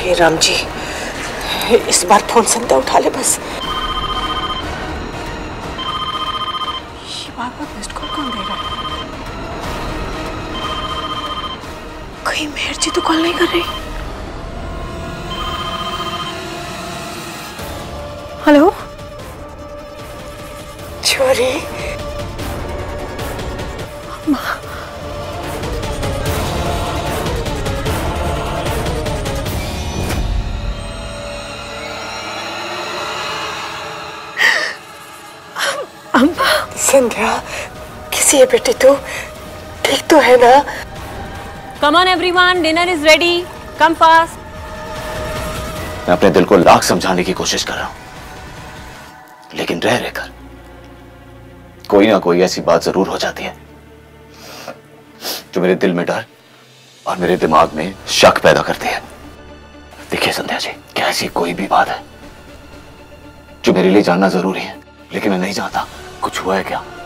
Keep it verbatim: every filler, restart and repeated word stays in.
हे राम जी, इस बार फोन संध्या उठा ले बस। ये बार बार मिस्ड कॉल कौन दे रहा है? कहीं मेहर जी तो कॉल नहीं कर रही? हेलो छोरी, अम्मा। संध्या किसी है बेटी, तू ठीक तो है ना? Come on everyone, dinner is ready. Come fast. मैं अपने दिल को लाख समझाने की कोशिश कर रहा हूं, लेकिन रह रहकर कोई ना कोई ऐसी बात जरूर हो जाती है जो मेरे दिल में डर और मेरे दिमाग में शक पैदा करती है। देखिए संध्या जी, क्या ऐसी कोई भी बात है जो मेरे लिए जानना जरूरी है, लेकिन मैं नहीं जानता कुछ हुआ है क्या?